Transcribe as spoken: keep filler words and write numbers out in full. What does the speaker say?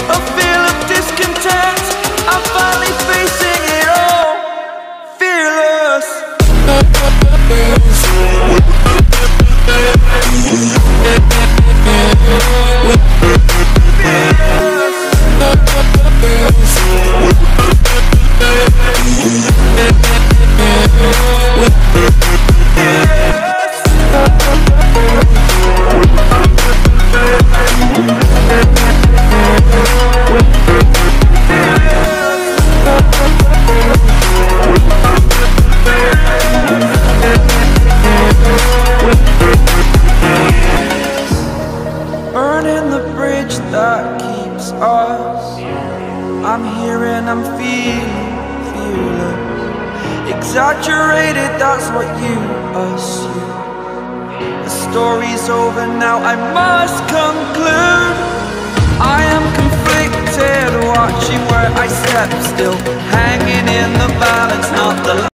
a feel of discontent. I'm finally facing it all, fearless. Burning the bridge that keeps us. I'm here and I'm feeling fearless. Exaggerated, that's what you assume. The story's over now, I must conclude. I am conflicted, watching where I step still, hanging in the balance, not the